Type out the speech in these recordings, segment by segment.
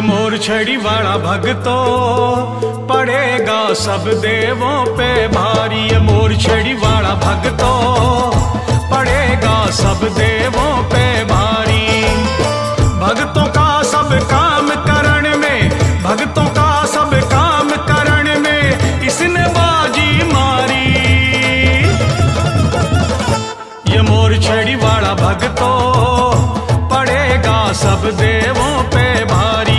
मोर छड़ी वाला भगतो पड़ेगा सब देवों पे भारी। ये मोर छड़ी वाला भगतो पड़ेगा सब देवों पे भारी। भक्तों का सब काम करण में, भक्तों का सब काम करण में इसने बाजी मारी। ये मोर छड़ी वाला भगतो पड़ेगा सब देवों पे भारी।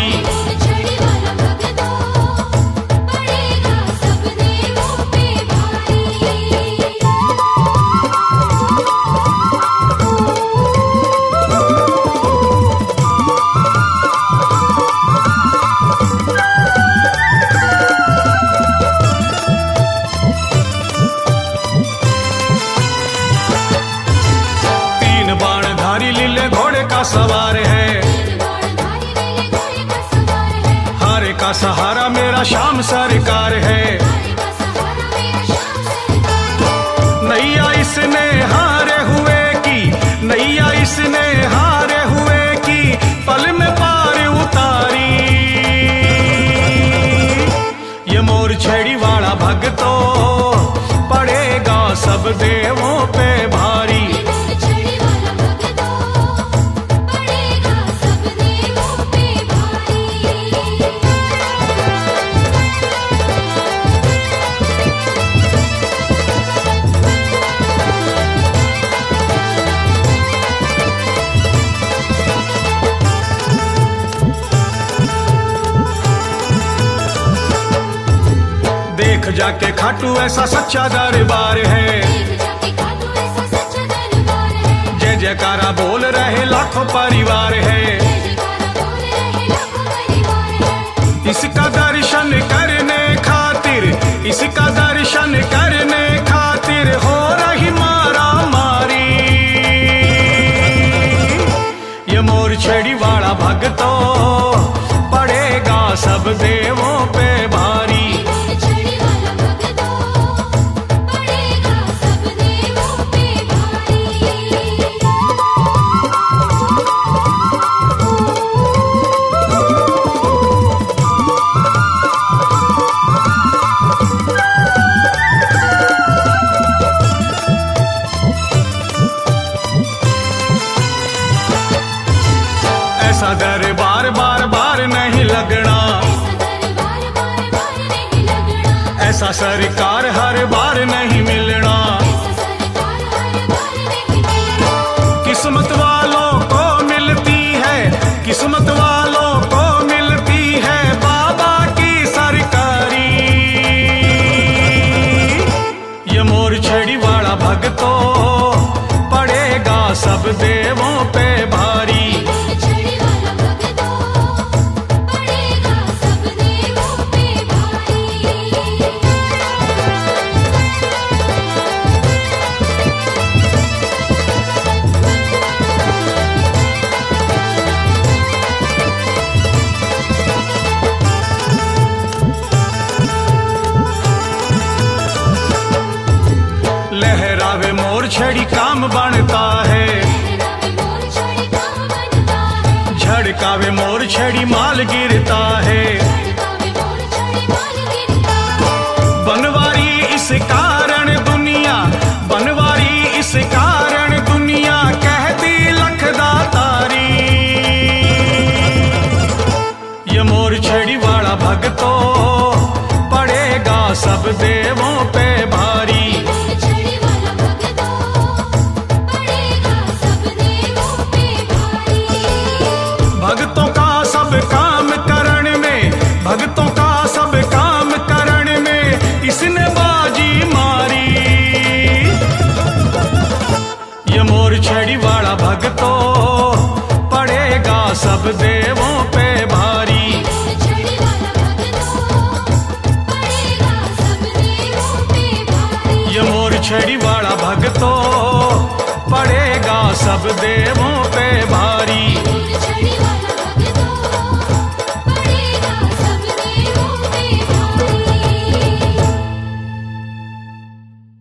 सवार है हारे का सहारा मेरा श्याम सरकार है। नैया इसने हारे हुए की, नैया इसने हारे हुए की पल में पार उतारी। ये मोर छड़ी वाला भगतो पड़ेगा सब देवों पे भारी। देख जाके खाटू ऐसा सच्चा दरबार है, जय जयकारा बोल रहे लाखों परिवार है। इसका दर्शन करने खातिर, इसका दर्शन करने खातिर हो रही मारा मारी। ये मोर छड़ी वाला भगतो पड़ेगा सब देवों पे भारी। ऐसा दरबार बार बार नहीं लगना, ऐसा सरकार हर बार नहीं मिलना। किस्मत वालों को मिलती है, किस्मत वालों को मिलती है बाबा की सरकारी। ये मोर छड़ी वाला भगतो पड़ेगा सब देवों पे भारी। लहरावे मोर छड़ी काम बनता है, झड़कावे मोर छड़ी माल गिरता है। बनवारी इस कारण दुनिया, बनवारी इस कारण दुनिया कहती लखदातारी। ये मोर छड़ी वाला भगतो पड़ेगा सब देवों पे भारी। भक्तों का सब काम करण में, भक्तों का सब काम करण में इसने बाजी मारी। ये मोर छड़ी वाला भगतो पड़ेगा सब देवों पे भारी। ये मोर छड़ी वाला भगतो पड़ेगा सब देवों पे भारी।